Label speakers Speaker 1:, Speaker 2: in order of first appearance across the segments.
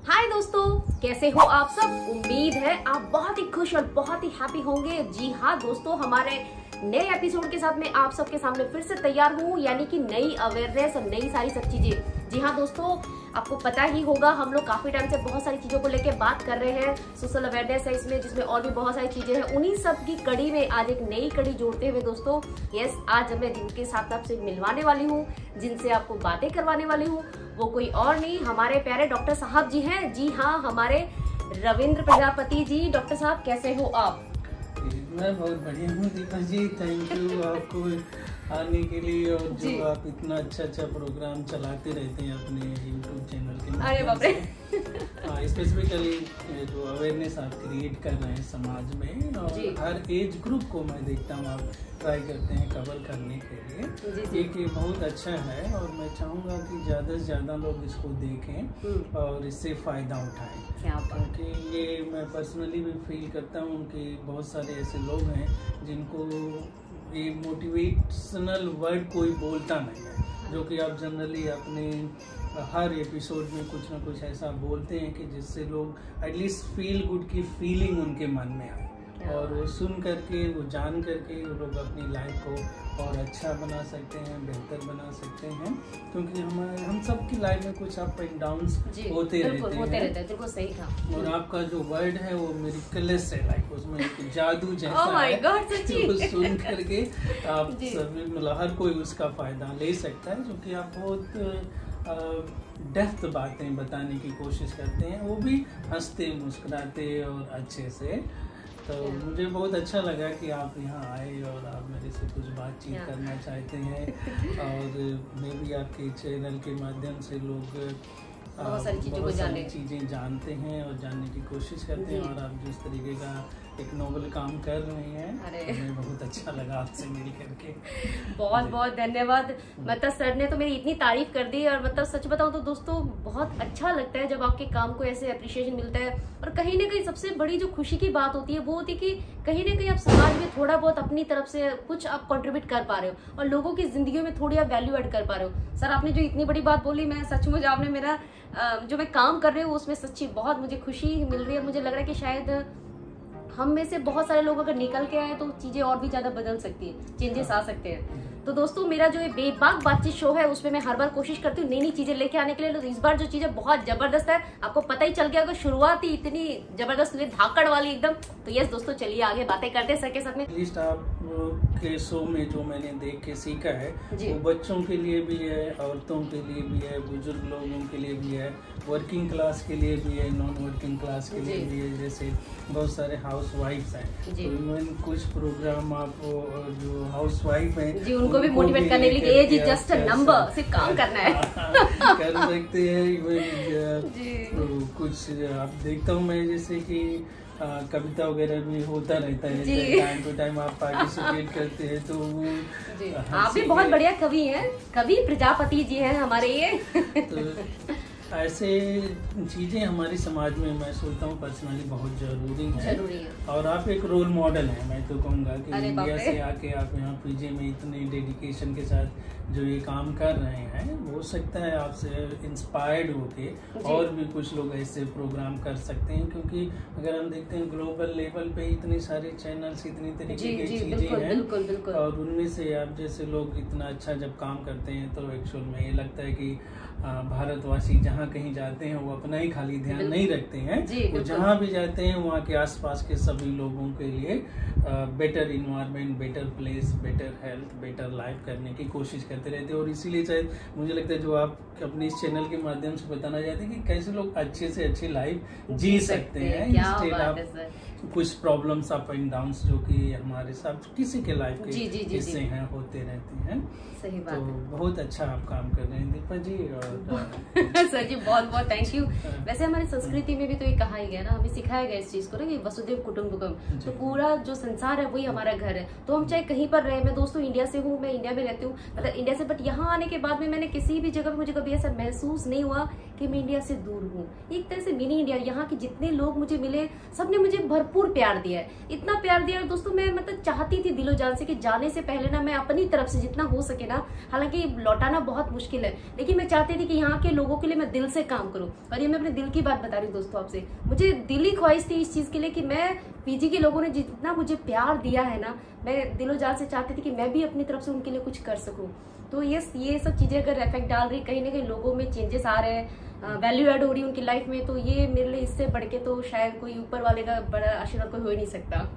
Speaker 1: हाय दोस्तों, कैसे हो आप सब। उम्मीद है आप बहुत ही खुश और बहुत ही हैप्पी होंगे। जी हाँ दोस्तों, हमारे नए एपिसोड के साथ मैं आप सबके सामने फिर से तैयार हूँ, यानी कि नई अवेयरनेस और नई सारी सब चीजें। जी हाँ दोस्तों, आपको पता ही होगा हम लोग काफी टाइम से बहुत सारी चीजों को लेके बात कर रहे हैं। सोशल अवेयरनेस है इसमें, जिसमें और भी बहुत सारी चीजें हैं। उन्हीं सब की कड़ी में आज एक नई कड़ी जोड़ते हुए दोस्तों, यस, आज मैं जिनके साथ आपसे मिलवाने वाली हूँ, जिनसे आपको बातें करवाने वाली हूँ, वो कोई और नहीं हमारे प्यारे डॉक्टर साहब जी हैं। जी हाँ, हमारे रविंद्र प्रजापति जी। डॉक्टर साहब कैसे हो आप?
Speaker 2: मैं बहुत बढ़िया हूँ दीपा जी, थैंक यू आपको आने के लिए, और जो आप इतना अच्छा प्रोग्राम चलाते रहते हैं अपने यूट्यूब चैनल के माध्यम से। स्पेसिफिकली जो अवेयरनेस आप क्रिएट कर रहे हैं समाज में, और हर एज ग्रुप को मैं देखता हूँ आप ट्राई करते हैं कवर करने के लिए। ये बहुत अच्छा है, और मैं चाहूँगा कि ज़्यादा से ज़्यादा लोग इसको देखें और इससे फ़ायदा उठाएं, क्योंकि ये मैं पर्सनली भी फील करता हूँ कि बहुत सारे ऐसे लोग हैं जिनको ये मोटिवेशनल वर्ड कोई बोलता नहीं है, जो कि आप जनरली अपने हर एपिसोड में कुछ ना कुछ ऐसा बोलते हैं कि जिससे लोग एटलीस्ट फील गुड की फीलिंग उनके मन में आए, और वो सुन करके, वो जान करके वो लोग अपनी लाइफ को और अच्छा बना सकते हैं, बेहतर बना सकते हैं। क्योंकि हम सब की लाइफ में कुछ अप एंड डाउन्स होते रहते हैं।
Speaker 1: बिल्कुल सही कहा।
Speaker 2: और आपका जो वर्ड है वो मिरेकलस है, लाइक उसमें एक जादू जैसा
Speaker 1: है।
Speaker 2: जो सुन करके आप सभी, मतलब हर कोई उसका फायदा ले सकता है, क्योंकि आप बहुत डेप्थ बातें बताने की कोशिश करते हैं, वो भी हंसते मुस्कुराते और अच्छे से। तो मुझे बहुत अच्छा लगा कि आप यहाँ आए और आप मेरे से कुछ बातचीत करना चाहते हैं, और मैं भी आपके चैनल के माध्यम से लोग
Speaker 1: बहुत सारी
Speaker 2: चीज़ें जानते हैं और जानने की कोशिश करते हैं, और आप जिस तरीके का एक नोबल काम कर रहे हैं, हमें बहुत अच्छा लगा आपसे मिल करके।
Speaker 1: बहुत बहुत धन्यवाद। मतलब सर ने तो मेरी इतनी तारीफ कर दी, और मतलब सच बताऊं तो दोस्तों बहुत अच्छा लगता है जब आपके काम को ऐसे अप्रिशिएशन मिलता है। और कहीं ना कहीं सबसे बड़ी जो खुशी की बात होती है वो होती है कि कहीं ना कहीं आप समाज में थोड़ा बहुत अपनी तरफ से कुछ आप कंट्रीब्यूट कर पा रहे हो, और लोगों की जिंदगी में थोड़ी आप वैल्यू ऐड कर पा रहे हो। सर आपने जो इतनी बड़ी बात बोली, मैं सचमुच आपने मेरा जो मैं काम कर रही हूँ उसमें सच्ची बहुत मुझे खुशी मिल रही है। मुझे लग रहा है कि शायद हम में से बहुत सारे लोग अगर निकल के आए तो चीजें और भी ज्यादा बदल सकती है, चेंजेस आ सकते हैं। तो दोस्तों मेरा जो ये बेबाक बातचीत शो है उसमें मैं हर बार कोशिश करती हूँ नई नई चीजें लेके आने के लिए। तो इस बार जो चीजें बहुत जबरदस्त है, आपको पता ही चल गया, अगर शुरुआत ही इतनी जबरदस्त हुई, धाकड़ वाली एकदम। तो यस दोस्तों, चलिए आगे बातें करते हैं सर के साथ में।
Speaker 2: एटलीस्ट आप के शो में जो मैंने देख के सीखा है वो बच्चों के लिए भी है, औरतों के लिए भी है, बुजुर्ग लोगों के लिए भी है, वर्किंग क्लास के लिए भी है, नॉन वर्किंग क्लास के लिए भी है। जैसे बहुत सारे हाउस वाइफ्स हैं, तो इवन कुछ प्रोग्राम आप जो हाउस वाइफ है
Speaker 1: उनको भी मोटिवेट करने के लिए, age is just a number, सिर्फ काम करना है,
Speaker 2: कर सकते हैं। इवन कुछ आप देखता हूँ मैं, जैसे कि कविता वगैरह भी होता रहता है, टाइम टू टाइम आप पार्टिसिपेट करते हैं, तो वो
Speaker 1: आप भी बहुत बढ़िया कवि हैं, कवि प्रजापति जी हैं हमारे ये।
Speaker 2: तो ऐसे चीजें हमारे समाज में मैं सोचता हूँ पर्सनली बहुत जरूरी है। और आप एक रोल मॉडल हैं, मैं तो कहूँगा कि इंडिया से आके आप यहाँ पीजे में इतने डेडिकेशन के साथ जो ये काम कर रहे हैं, हो सकता है आपसे इंस्पायर्ड होके और भी कुछ लोग ऐसे प्रोग्राम कर सकते हैं। क्योंकि अगर हम देखते हैं ग्लोबल लेवल पे इतने सारे चैनल्स, इतनी तरीके की चीजें हैं, और उनमें से आप जैसे लोग इतना अच्छा जब काम करते हैं, तो एक्चुअल में ये लगता है कि भारतवासी जहाँ कहीं जाते हैं वो अपना ही खाली ध्यान नहीं रखते हैं, वो जहाँ भी जाते हैं वहाँ के आसपास के सभी लोगों के लिए better environment, better place, better health, better life करने की कोशिश करते रहते हैं। और इसीलिए शायद मुझे लगता है जो आप अपने इस चैनल के माध्यम से बताना चाहते हैं कि कैसे लोग अच्छे से अच्छी लाइफ जी सकते हैं, इंस्टेड ऑफ कुछ प्रॉब्लम्स अप एंड डाउन्स जो कि हमारे साथ किसी के लाइफ के हिस्से हैं, होते रहते हैं।
Speaker 1: सही बात
Speaker 2: तो बहुत अच्छा आप काम कर रहे हैं दीपा जी,
Speaker 1: और सर जी बहुत बहुत थैंक यू। वैसे हमारी संस्कृति में भी तो ये कहा ही गया ना, हमें सिखाया गया इस चीज को ना कि वसुदेव कुटुंबकम, तो पूरा जो संसार है वही हमारा घर है। तो हम चाहे कहीं पर रहे, मैं दोस्तों इंडिया से हूँ, मैं इंडिया में रहती हूँ, मतलब इंडिया से, बट यहाँ आने के बाद में मैंने किसी भी जगह पे मुझे कभी ऐसा महसूस नहीं हुआ कि मैं इंडिया से दूर हूँ। एक तरह से मिनी इंडिया, यहाँ के जितने लोग मुझे मिले सबने मुझे भरपूर प्यार दिया है, इतना प्यार दिया है दोस्तों। मैं मतलब चाहती थी दिलो जान से कि जाने से पहले ना मैं अपनी तरफ से जितना हो सके ना, हालांकि लौटाना बहुत मुश्किल है, लेकिन मैं चाहती थी कि यहाँ के लोगों के लिए मैं दिल से काम करूँ। और ये मैं अपने दिल की बात बता रही हूँ दोस्तों आपसे, मुझे दिली ख्वाहिश थी इस चीज के लिए कि मैं पीजी के लोगों ने जितना मुझे प्यार दिया है ना, मैं दिलो जान से चाहती थी कि मैं भी अपनी तरफ से उनके लिए कुछ कर सकूं। तो ये सब चीजें अगर इफेक्ट डाल रही, कहीं ना कहीं लोगों में चेंजेस आ रहे हैं, वैल्यू ऐड हो रही है उनकी लाइफ में, तो ये मेरे लिए इससे बढ़ के तो शायद कोई ऊपर वाले का बड़ा आशीर्वाद कोई हो ही नहीं सकता।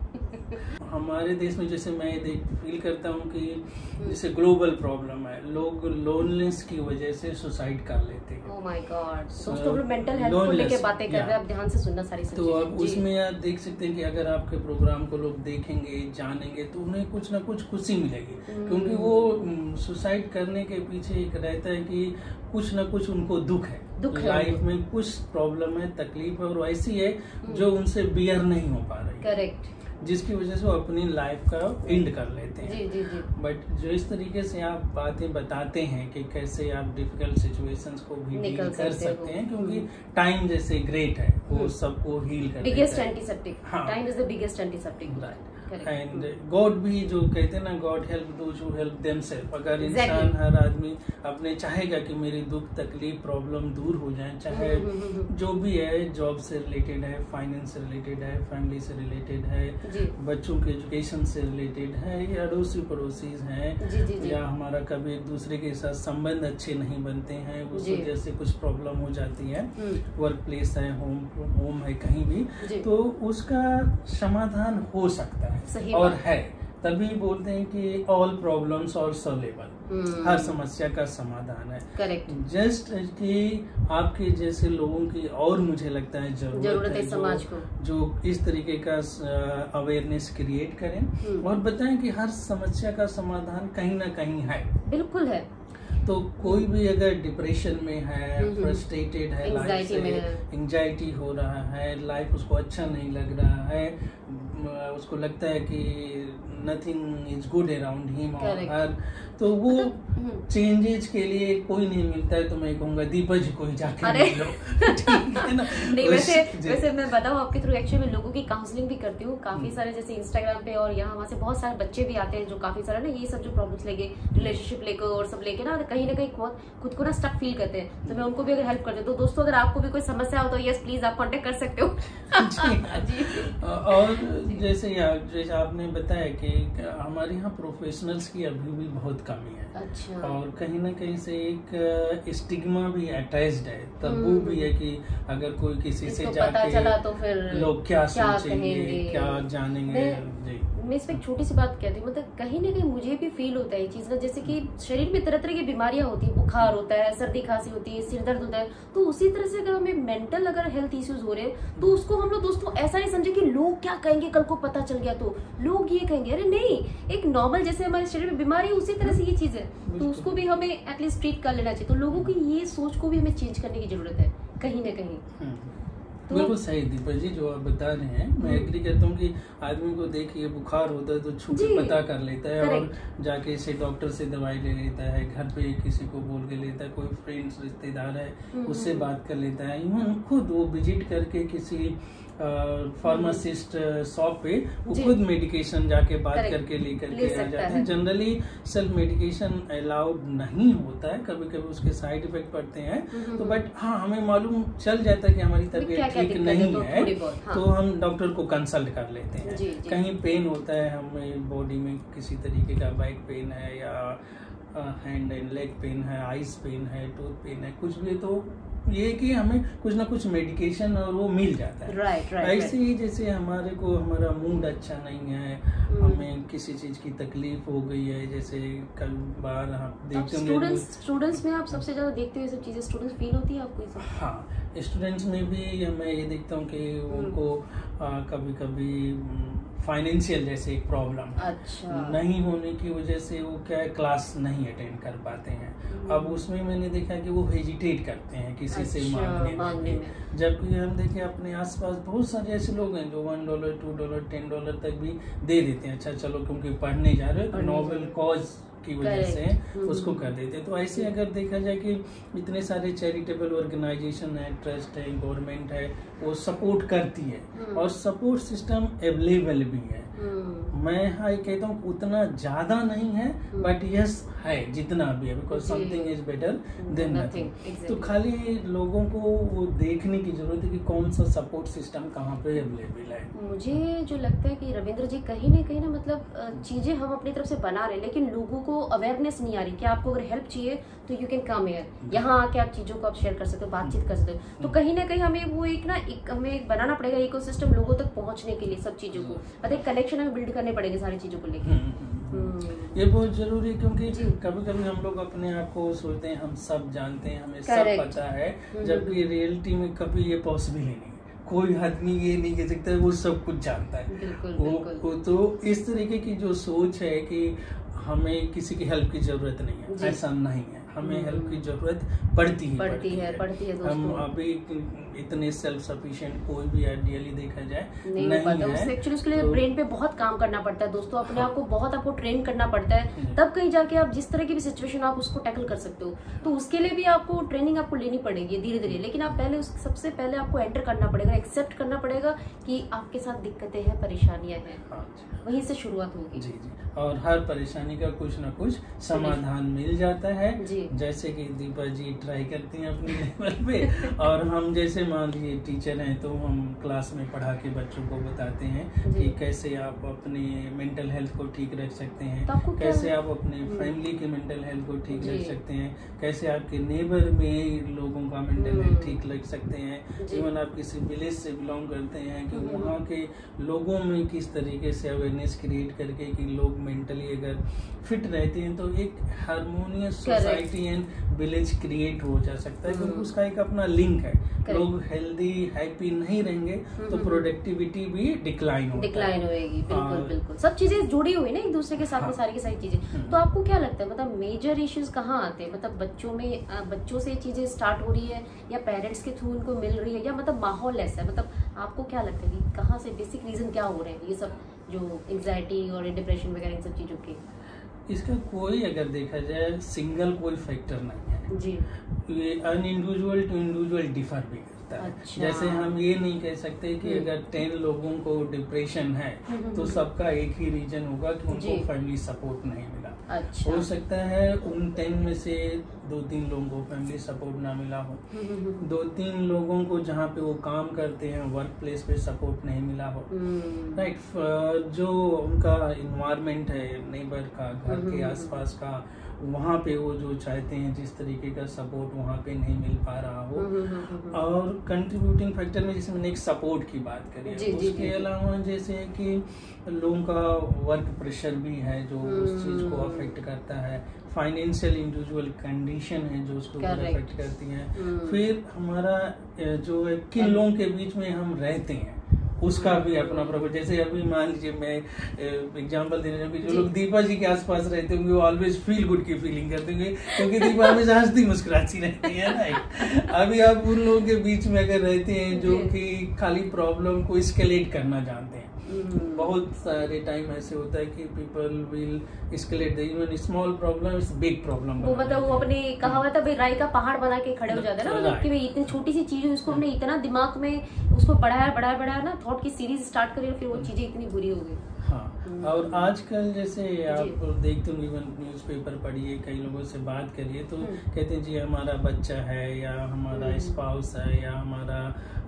Speaker 2: हमारे देश में जैसे मैं फील करता हूँ कि जैसे ग्लोबल प्रॉब्लम है, लोग लोनलेस की वजह से सुसाइड कर लेते हैं।
Speaker 1: ओह माय गॉड, दोस्तों हम मेंटल हेल्थ को लेके बातें कर रहे हैं, आप ध्यान से सुनना सारी
Speaker 2: तो अब उसमें आप देख सकते हैं कि अगर आपके प्रोग्राम को लोग देखेंगे, जानेंगे, तो उन्हें कुछ ना कुछ खुशी मिलेगी, क्योंकि वो सुसाइड करने के पीछे एक रहता है कि कुछ ना कुछ उनको दुख है लाइफ में, कुछ प्रॉब्लम है, तकलीफ है, और ऐसी है जो उनसे बियर नहीं हो पा रही।
Speaker 1: करेक्ट,
Speaker 2: जिसकी वजह से वो अपनी लाइफ का एंड कर लेते हैं।
Speaker 1: जी, जी, जी।
Speaker 2: बट जो इस तरीके से आप बातें बताते हैं कि कैसे आप डिफिकल्ट सिचुएशंस को भी डील कर सकते हैं, क्योंकि टाइम जैसे ग्रेट है, वो सबको हील कर
Speaker 1: biggest antiseptic, time is the biggest antiseptic.
Speaker 2: And god भी जो कहते हैं ना, god help those who help themselves. अगर इंसान हर आदमी अपने चाहेगा कि मेरी दुख तकलीफ प्रॉब्लम दूर हो जाए, चाहे जो भी है, जॉब से रिलेटेड है, फाइनेंस से रिलेटेड है, फैमिली से रिलेटेड है, बच्चों के एजुकेशन से रिलेटेड है, या अड़ोसी पड़ोसी हैं, या हमारा कभी एक दूसरे के साथ संबंध अच्छे नहीं बनते हैं, उस वजह से कुछ प्रॉब्लम हो जाती है, वर्क प्लेस है, होम है, कहीं भी, तो उसका समाधान हो सकता है और है। तभी बोलते हैं कि ऑल प्रॉब्लम्स आर सॉल्वेबल, हर समस्या का समाधान है।
Speaker 1: करेक्ट,
Speaker 2: जस्ट कि आपके जैसे लोगों की और मुझे लगता है जरूरत है
Speaker 1: समाज को,
Speaker 2: जो इस तरीके का अवेयरनेस क्रिएट करें और बताएं कि हर समस्या का समाधान कहीं ना कहीं है।
Speaker 1: बिल्कुल है।
Speaker 2: तो कोई भी अगर डिप्रेशन में है, फ्रस्ट्रेटेड है, लाइफ से एंजाइटी हो रहा है, लाइफ उसको अच्छा नहीं लग रहा है, उसको लगता है कि nothing is good around him और हर, तो वो चेंजेस के लिए कोई नहीं मिलता है, तो मैं कहूँगा दीपा जी को ही जाके मिल लो। ठीक है ना?
Speaker 1: नहीं, वैसे मैं बताऊँ आपके थ्रू एक्चुअली मैं लोगों की काउंसलिंग भी करती हूँ काफी सारे, जैसे इंस्टाग्राम पे और यहाँ वहाँ से बहुत सारे बच्चे भी आते हैं जो काफी सारा ना ये सब जो प्रॉब्लम्स लेके, रिलेशनशिप लेकर और सब लेके ना कहीं खुद को ना स्टक फील करते हैं, तो मैं उनको भी अगर हेल्प करती हूँ। तो दोस्तों अगर आपको भी कोई समस्या हो तो यस प्लीज आप कांटेक्ट कर सकते हो।
Speaker 2: और जैसे आपने बताया कि हमारे यहाँ प्रोफेशनल्स की अभी भी बहुत कमी है।
Speaker 1: अच्छा।
Speaker 2: और कहीं ना कहीं से एक स्टिग्मा भी अटैच्ड है, तब्बू भी है कि अगर कोई किसी से जाके
Speaker 1: चला तो फिर
Speaker 2: लोग क्या सोचेंगे, क्या जानेंगे।
Speaker 1: मैं इसमें एक छोटी सी बात कहती हूँ, मतलब कहीं ना कहीं मुझे भी फील होता है ये चीज ना, जैसे कि शरीर में तरह तरह की बीमारियां होती है, बुखार होता है, सर्दी खांसी होती है, सिर दर्द होता है, तो उसी तरह से अगर हमें मेंटल अगर हेल्थ इश्यूज हो रहे हैं तो उसको हम लोग दोस्तों ऐसा नहीं समझे कि लोग क्या कहेंगे, कल को पता चल गया तो लोग ये कहेंगे। अरे नहीं, एक नॉर्मल जैसे हमारे शरीर में बीमारी है उसी तरह से ये चीज है, तो उसको भी हमें एटलीस्ट ट्रीट कर लेना चाहिए। तो लोगों की ये सोच को भी हमें चेंज करने की जरूरत है कहीं ना कहीं।
Speaker 2: तो बिल्कुल सही दीपा जी जो आप बता रहे हैं, मैं एग्री करता हूँ कि आदमी को देखिए बुखार होता है तो छू के पता कर लेता है और जाके इसे डॉक्टर से दवाई ले लेता है, घर पे किसी को बोल के लेता है, कोई फ्रेंड्स रिश्तेदार है उससे बात कर लेता है, यूं खुद वो विजिट करके किसी फार्मासिस्ट शॉप पे वो खुद मेडिकेशन जाके बात करके लेकर के आ जाते हैं। जनरली सेल्फ मेडिकेशन अलाउड नहीं होता है, कभी कभी उसके साइड इफेक्ट पड़ते हैं, तो बट हाँ हमें मालूम चल जाता है कि हमारी तबीयत ठीक नहीं है तो हम डॉक्टर को कंसल्ट कर लेते हैं। कहीं पेन होता है हमें बॉडी में, किसी तरीके का बैक पेन है या हैंड एंड लेग पेन है, आइज पेन है, टूथ पेन है, कुछ भी, तो ये कि हमें कुछ ना कुछ मेडिकेशन और वो मिल जाता है।
Speaker 1: राइट।
Speaker 2: ऐसे ही जैसे हमारा मूड अच्छा नहीं है, हमें किसी चीज की तकलीफ हो गई है, जैसे कल बार आप देखते होंगे
Speaker 1: स्टूडेंट्स में आप सबसे ज्यादा देखते हुए सब चीजें स्टूडेंट्स फील होती है आपको?
Speaker 2: हाँ, स्टूडेंट्स में भी मैं ये देखता हूँ कि उनको कभी कभी फाइनेंशियल जैसे एक प्रॉब्लम नहीं होने की वजह से वो क्या है क्लास नहीं अटेंड कर पाते हैं। अब उसमें मैंने देखा कि वो हेजिटेट करते हैं किसी से मांगने में, जबकि हम देखें अपने आसपास बहुत सारे ऐसे लोग हैं जो $1, $2, $10 तक भी दे देते हैं। अच्छा चलो क्योंकि पढ़ने जा रहे हो, नोबेल कॉज की वजह से उसको कर देते हैं। तो ऐसे अगर देखा जाए कि इतने सारे चैरिटेबल ऑर्गेनाइजेशन है, ट्रस्ट है, गवर्नमेंट है, वो सपोर्ट करती है और सपोर्ट सिस्टम अवेलेबल भी है। मैं कहता हूँ उतना ज्यादा नहीं है, बट यस है जितना भी है, because something is better than nothing. तो खाली लोगों को वो देखने की जरूरत है कि कौन सा सपोर्ट सिस्टम कहाँ पे अवेलेबल है।
Speaker 1: मुझे जो लगता है कि रविंद्र जी कहीं ना मतलब चीजें हम अपनी तरफ से बना रहे हैं, लेकिन लोगों को अवेयरनेस नहीं आ रही कि आपको अगर हेल्प चाहिए तो यू कैन कम हियर, यहाँ आके आप चीजों को आप शेयर कर सकते हो, बातचीत कर सकते हो। तो कहीं ना कहीं हमें वो हमें बनाना पड़ेगा इकोसिस्टम लोगों तक पहुंचने के लिए, सब चीजों को मतलब कलेक्शन हमें बिल्ड करने पड़ेंगे सारी चीजों को लेकर।
Speaker 2: ये बहुत जरूरी है, क्योंकि कभी कभी हम लोग अपने आप को सोचते हैं हम सब जानते हैं, हमें सब पता है, जबकि रियलिटी में कभी ये पॉसिबल ही नहीं। कोई आदमी ये नहीं कह सकता वो सब कुछ जानता है। बिल्कुल। तो इस तरीके की जो सोच है कि हमें किसी की हेल्प की जरूरत नहीं है, ऐसा नहीं है। हमें हेल्प की जरूरत पड़ती है। हम अभी इतने सेल्फ सफिशिएंट कोई भी आइडियली देखा जाए नहीं है।
Speaker 1: एक्चुअली उसके लिए ब्रेन पे बहुत काम करना पड़ता है दोस्तों, अपने आप को बहुत आपको ट्रेन करना पड़ता है, तब कहीं जाके आप जिस तरह की भी सिचुएशन आप उसको टैकल कर सकते हो। तो उसके लिए भी आपको ट्रेनिंग आपको लेनी पड़ेगी धीरे धीरे, लेकिन आप पहले सबसे पहले आपको एंटर करना पड़ेगा, एक्सेप्ट करना पड़ेगा कि आपके साथ दिक्कतें हैं, परेशानियां हैं, वहीं से शुरुआत होगी।
Speaker 2: जी। और हर परेशानी का कुछ ना कुछ समाधान मिल जाता है, जैसे कि दीपा जी ट्राई करती हैं अपनी लेवल पे। और हम जैसे मान लीजिए टीचर हैं, तो हम क्लास में पढ़ा के बच्चों को बताते हैं कि कैसे आप अपने मेंटल हेल्थ को ठीक रख सकते हैं, कैसे आप अपने फैमिली के मेंटल हेल्थ को ठीक रख सकते हैं, कैसे आपके नेबर में लोगों का मेंटल हेल्थ ठीक रख सकते हैं। इवन आप किसी विलेज से बिलोंग करते हैं कि वहाँ के लोगों में किस तरीके से अवेयरनेस क्रिएट करके कि लोग मेंटली अगर फिट रहते हैं तो एक harmonious society and village create हो जा सकता है, क्योंकि उसका एक अपना लिंक है। लोग हेल्दी हैप्पी नहीं रहेंगे तो प्रोडक्टिविटी भी डिक्लाइन होएगी।
Speaker 1: बिल्कुल सब चीजें जुड़ी हुई ना एक दूसरे के साथ में, सारी की सारी चीजें। तो आपको क्या लगता है मतलब मेजर इश्यूज कहाँ आते हैं? मतलब बच्चों से चीजें स्टार्ट हो रही है, या पेरेंट्स के थ्रू उनको मिल रही है, या मतलब माहौल ऐसा है? मतलब आपको क्या लगता है कि कहाँ से बेसिक रीजन क्या हो रहे हैं ये सब जो एंजाइटी और डिप्रेशन वगैरह इन सब चीजों के?
Speaker 2: इसका कोई अगर देखा जाए सिंगल कोई फैक्टर नहीं है जी। ये अनइंडिविजुअल टू इंडिविजुअल डिफर भी करता है। अच्छा। जैसे हम ये नहीं कह सकते कि अगर 10 लोगों को डिप्रेशन है तो सबका एक ही रीजन होगा कि उनको फैमिली सपोर्ट नहीं मिला। अच्छा। हो सकता है उन 10 में से 2-3 लोगों को फैमिली सपोर्ट ना मिला हो, 2-3 लोगों को जहाँ पे वो काम करते हैं वर्क प्लेस पे सपोर्ट नहीं मिला हो, राइट। जो उनका इन्वायरमेंट है नेबर का, घर के आसपास का, वहाँ पे वो जो चाहते हैं जिस तरीके का सपोर्ट वहाँ पे नहीं मिल पा रहा हो। और कंट्रीब्यूटिंग फैक्टर में जैसे मैंने एक सपोर्ट की बात करी है, उसके अलावा जैसे कि लोगों का वर्क प्रेशर भी है जो उस चीज को अफेक्ट करता है, फाइनेंशियल इंडिविजुअल कंडीशन है जो उसको अफेक्ट करती है, फिर हमारा जो है किन लोगों के बीच में हम रहते हैं उसका भी अपना प्रभाव। जैसे अभी मान लीजिए मैं एग्जांपल देने जाऊँ कि जो लोग दीपा जी के आसपास रहते होंगे वो ऑलवेज फील गुड की फीलिंग करते होंगे, क्योंकि दीपा हमेशा हंसती मुस्कुराती रहती है ना। अभी आप उन लोगों के बीच में अगर रहते हैं जो कि खाली प्रॉब्लम को एस्केलेट करना जानते हैं, बहुत सारे टाइम ऐसे होता है कि people will escalate even small problem is big problem.
Speaker 1: वो मतलब वो अपनी कहावत है राई का पहाड़ बना के खड़े हो जाते हैं ना, मतलब कि इतनी छोटी सी चीज उसको हमने इतना दिमाग में उसको बढ़ाया ना, थॉट की सीरीज स्टार्ट करी, फिर वो चीजें इतनी बुरी हो गई।
Speaker 2: हाँ, और आजकल जैसे आप देखते हो इवन न्यूज़पेपर पढ़िए, कई लोगों से बात करिए तो कहते हैं जी हमारा बच्चा है या हमारा स्पाउस है या हमारा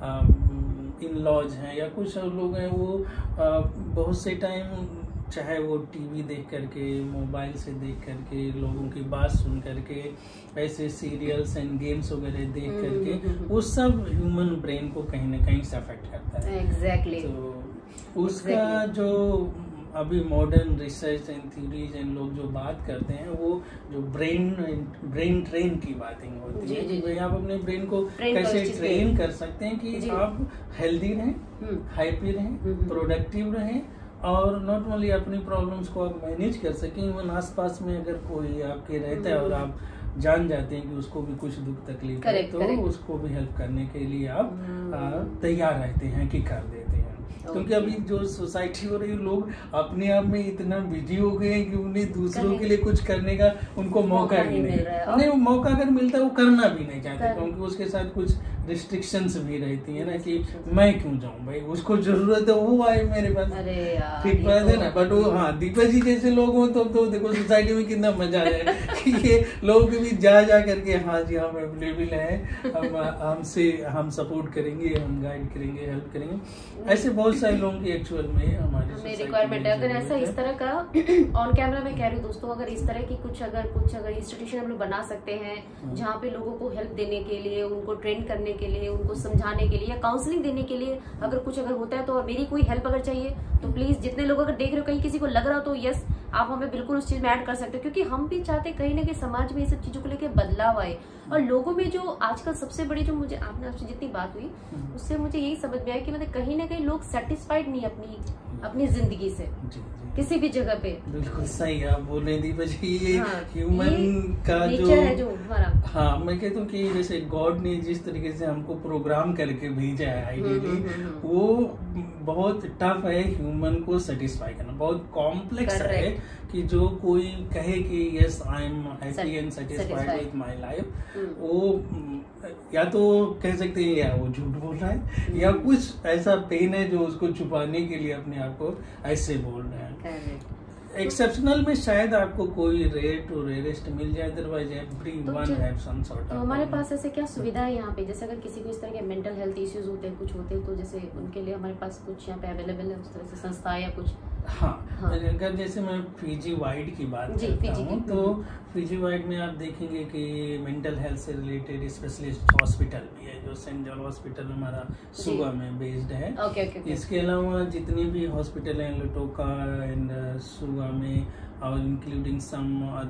Speaker 2: इन लॉज हैं या कुछ लोग हैं वो बहुत से टाइम चाहे वो टीवी देख करके, मोबाइल से देख करके, लोगों की बात सुन करके, ऐसे सीरियल्स एंड गेम्स वगैरह देख करके, वो सब ह्यूमन ब्रेन को कहीं ना कहीं से अफेक्ट करता है।
Speaker 1: एग्जैक्टली।
Speaker 2: तो उसका जो अभी modern research and theories and लोग जो बात करते हैं वो जो ब्रेन ट्रेन की बातें होती है कि भाई आप अपने ब्रेन को कैसे ट्रेन कर सकते हैं कि आप हेल्दी रहें, हैप्पी रहें, प्रोडक्टिव रहें, और नॉट ओनली अपनी प्रॉब्लम्स को आप मैनेज कर सकें, इवन आसपास में अगर कोई आपके रहता है और आप जान जाते हैं कि उसको भी कुछ दुख तकलीफ है तो उसको भी हेल्प करने के लिए आप तैयार रहते हैं कि कर देते हैं। क्योंकि अभी जो सोसाइटी हो रही है, लोग अपने आप में इतना बिजी हो गए हैं कि उन्हें दूसरों के लिए कुछ करने का उनको मौका ही नहीं मिल रहा है। उन्हें मौका अगर मिलता है वो करना भी नहीं चाहते, क्योंकि उसके साथ कुछ रिस्ट्रिक्शंस भी रहती है ना कि मैं क्यों जाऊं भाई, उसको जरूरत है वो आए मेरे पास।
Speaker 1: अरे यार
Speaker 2: ठीक बात है ना। बट वो हाँ, दीपक जी जैसे लोग हो तो देखो सोसाइटी में कितना मजा आया कि ये लोग भी जा करके हाँ जी हम अवेलेबल है, हम सपोर्ट करेंगे, हम गाइड करेंगे, हेल्प करेंगे। ऐसे बहुत सारे लोगों की एक्चुअल में हमारी
Speaker 1: रिक्वायरमेंट है। अगर ऐसा इस तरह का ऑन कैमरा मैं कह रही हूँ दोस्तों, अगर इस तरह की कुछ अगर इंस्टीट्यूशन हम लोग बना सकते हैं जहाँ पे लोगों को हेल्प देने के लिए, उनको ट्रेन करने के लिए, उनको समझाने के लिए या काउंसलिंग देने के लिए अगर होता है तो, और मेरी कोई हेल्प अगर चाहिए तो प्लीज जितने लोग अगर देख रहे हो कहीं किसी को लग रहा हो तो यस आप हमें बिल्कुल उस चीज में ऐड कर सकते हो, क्योंकि हम भी चाहते हैं कहीं ना कहीं समाज में ये सब चीजों को लेकर बदलाव आए। और लोगों में जो आजकल सबसे बड़ी जो मुझे आपसे जितनी बात हुई उससे मुझे यही समझ में आया कि मतलब कहीं ना कहीं लोग सेटिस्फाइड नहीं अपनी जिंदगी से किसी भी जगह पे।
Speaker 2: बिल्कुल सही आप बोल रहे हैं दीपा जी, ये ह्यूमन का
Speaker 1: जो हमारा,
Speaker 2: हाँ मैं कहता हूँ कि जैसे गॉड ने जिस तरीके से हमको प्रोग्राम करके भेजा है आइडियली, वो बहुत टफ है ह्यूमन को सेटिस्फाई करना, बहुत कॉम्प्लेक्स है कि जो कोई कहे कि yes I am happy and satisfied with my life, वो या तो कह सकते हैं या वो झूठ बोल रहा है या कुछ ऐसा पेन है जो उसको छुपाने के लिए अपने आप को ऐसे बोल रहे हैं। एक्सेप्शनल में शायद आपको कोई रेट और रेरेस्ट मिल जाए, otherwise everyone have some sort of.
Speaker 1: हमारे पास ऐसे क्या सुविधा है यहाँ पे, जैसे अगर किसी को इस तरह के मेंटल हेल्थ इश्यूज होते हैं, कुछ होते हैं, तो जैसे उनके लिए हमारे पास कुछ यहाँ पे अवेलेबल है उस तरह से संस्था या कुछ?
Speaker 2: हाँ, अगर जैसे मैं फीजी वाइड की बात करता हूँ तो फीजी वाइड में आप देखेंगे कि मेंटल हेल्थ से रिलेटेड स्पेशलिस्ट हॉस्पिटल भी है, जो सेंट जॉन हॉस्पिटल हमारा सुगा में बेस्ड है। इसके अलावा जितनी भी हॉस्पिटल हैं लटोका एंड सुगा में, और including some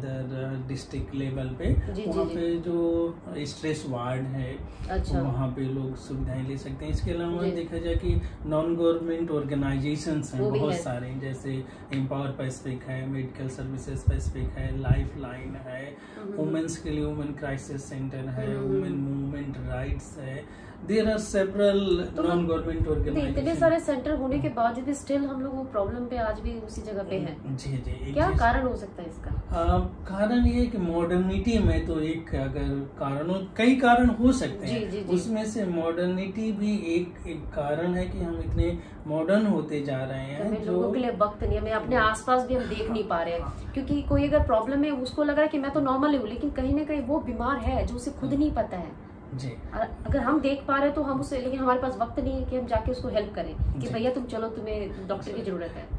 Speaker 2: other district level पे, वहाँ पे जो स्ट्रेस वार्ड है वहाँ पे लोग सुविधाएं ले सकते हैं। इसके अलावा देखा जाए कि नॉन गवर्नमेंट ऑर्गेनाइजेशंस हैं बहुत सारे, जैसे एम्पावर पैसिफिक है, मेडिकल सर्विसेज पैसिफिक है, लाइफ लाइन है, वुमेन्स के लिए वुमेन क्राइसिस सेंटर है, वुमेन मूवमेंट राइट्स है, there are several non government organisation.
Speaker 1: इतने सारे सेंटर होने के बावजूद भी स्टिल हम लोग वो प्रॉब्लम पे आज भी उसी जगह पे हैं।
Speaker 2: जी
Speaker 1: क्या कारण हो सकता है इसका?
Speaker 2: कारण ये है कि मॉडर्निटी में तो एक अगर कई कारण हो सकते हैं, उसमें से मॉडर्निटी भी एक कारण है कि हम इतने मॉडर्न होते जा रहे हैं, जो
Speaker 1: लोगों के लिए वक्त नहीं है, हमें अपने आसपास भी हम देख नहीं पा रहे हैं, क्योंकि कोई अगर प्रॉब्लम है उसको लग रहा है कि मैं तो नॉर्मल हूँ, लेकिन कहीं ना कहीं वो बीमार है जो उसे खुद नहीं पता है
Speaker 2: जी।
Speaker 1: अगर हम देख पा रहे हैं तो हम उसे, लेकिन हमारे पास वक्त नहीं है कि हम जाके उसको हेल्प करें कि भैया तुम चलो, तुम्हें डॉक्टर की जरूरत है।